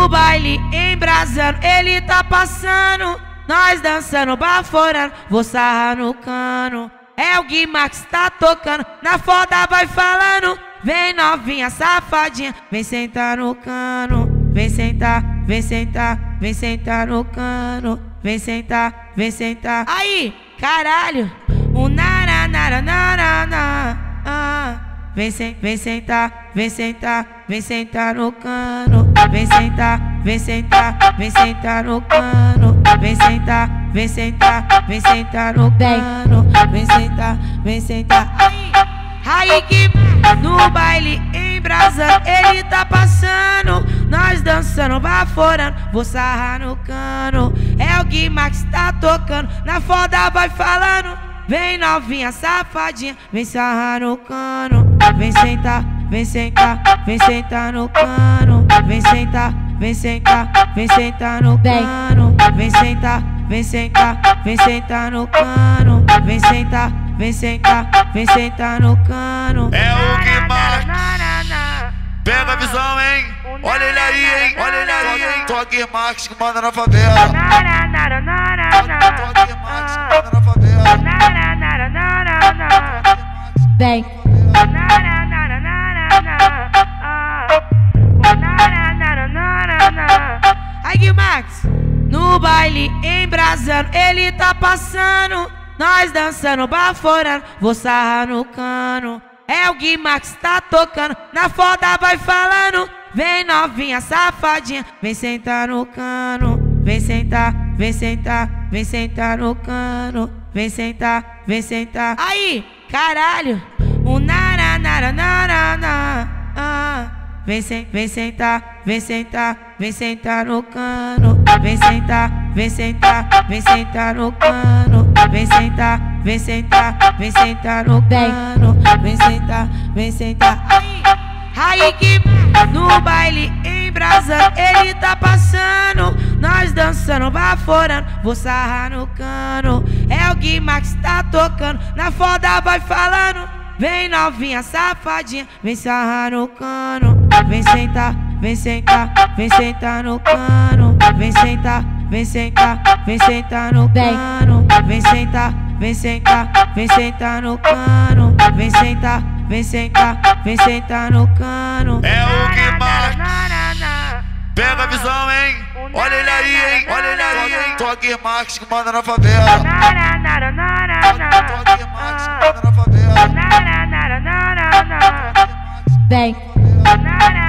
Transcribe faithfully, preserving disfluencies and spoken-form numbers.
No baile embrasando, ele tá passando, nós dançando, baforando, vou sarrar no cano. É o Gui Max tá tocando, na foda vai falando. Vem novinha safadinha, vem sentar no cano. Vem sentar, vem sentar, vem sentar no cano. Vem sentar, vem sentar. Aí, caralho. O nara nara nara nara. Ah. Vem, sen, vem sentar, vem sentar, vem sentar no cano. Vem sentar, vem sentar, vem sentar no cano. Vem sentar, vem sentar, vem sentar no cano. Vem sentar, vem sentar. Aí, aí que no baile embrasando, ele tá passando, nós dançando, baforando, vou sarrar no cano. É o Gui Max tá tocando, na foda vai falando. Vem novinha safadinha, vem sarrar no cano. Vem sentar, vem sentar, vem sentar no cano. Vem sentar, vem sentar, vem sentar no cano. Vem sentar, vem sentar, vem sentar no cano. Vem sentar, vem sentar, vem sentar no cano. É o Gui Max. Pega a visão, hein? Olha ele aí, hein? Olha ele aí, hein? Tô Gui Max que manda na favela. Tô Gui Max que manda na favela. Vem. Aí Gui Max, no baile embrasando, ele tá passando, nós dançando, baforando, vou sarrar no cano. É o Gui Max tá tocando, na foda vai falando. Vem novinha safadinha, vem sentar no cano. Vem sentar, vem sentar, vem sentar no cano. Vem sentar, vem sentar. Aí, caralho. O nara nara nara nara. Ah. Vem, sen, vem sentar, vem sentar, vem sentar no cano. Vem sentar, vem sentar, vem sentar no cano. Vem sentar, vem sentar, vem sentar no cano. Vem sentar, vem sentar. Aí, aí que no baile embrasando, ele tá passando, nós dançando, baforando, vou sarrar no cano. É o Gui Max tá tocando, na foda vai falando. Vem novinha safadinha, vem sarrar no cano. Vem sentar, vem sentar, vem sentar no cano. Vem sentar, vem sentar, vem sentar no cano. Vem sentar, vem sentar, vem sentar no cano. Vem sentar, vem sentar, vem sentar no cano. É o Gui Max. Pega a visão, hein? Olha ele aí, hein? Olha ele aí, hein? Tô Gui Max que manda na favela. Tô Gui Max que manda na favela. Vem.